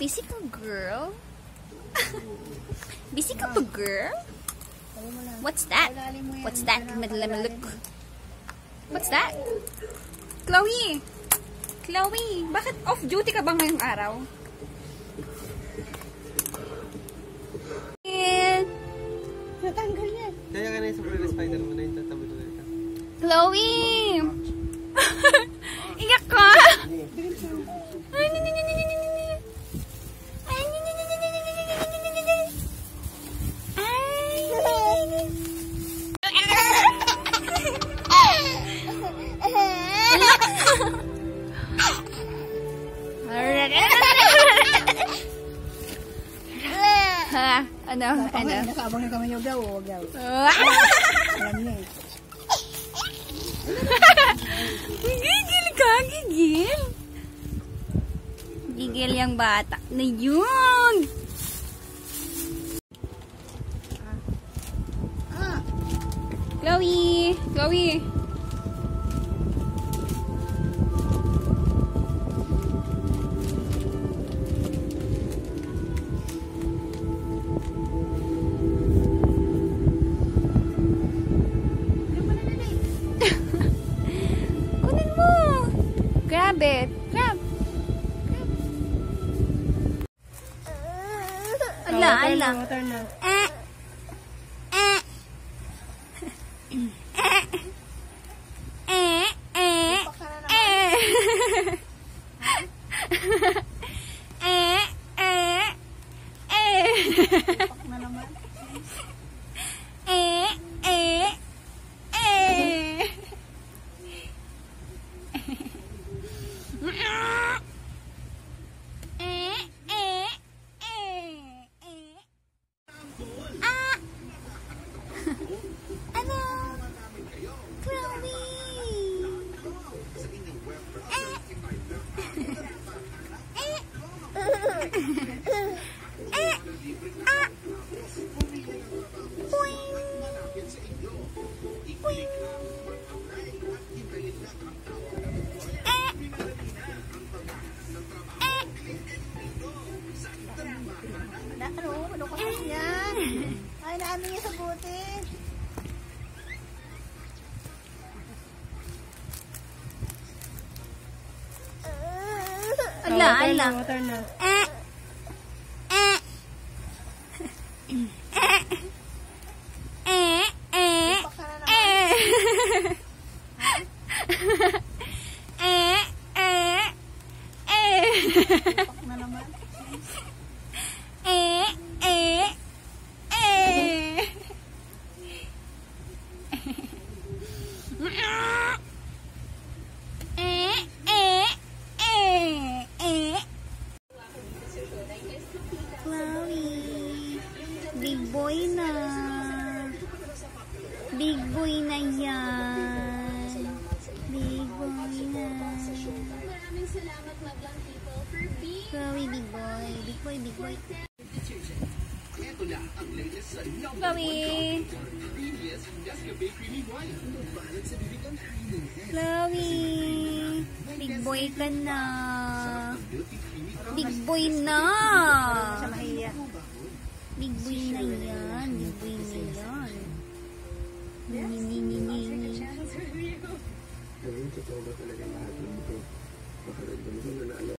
Physical girl? Physical girl? What's that? What's that? Let me look. What's that? Chloe! Chloe! Bakit off-duty ka ba ngayong araw? Natanggal yan. Kaya ka na yung super spider mo na yung tatabi na ito. Chloe! Iyak ka! Ano? Nakabang na kami yung daw. Alam niya eh. Gigil ka, gigil. Gigil yung bata na yun. Chloe! Chloe! Kunin mo! Grab it! Grab! Ala, ala. Water na. Na naman. Ano? Chloe! Ano ko kasi yan? Ay, naano niya sa bote. Ala, ala. Water na. Na naman. Chloe, big boy na. Big boy na yan. Big boy na. Chloe, big boy. Big boy, big boy. Chloe. Chloe. Big boy ka na. Big boy na. Sa mahiya. Big boy na yan. Big boy na yan. Ni. Totoo ba talaga lahat ng ito? Baka nagdamag na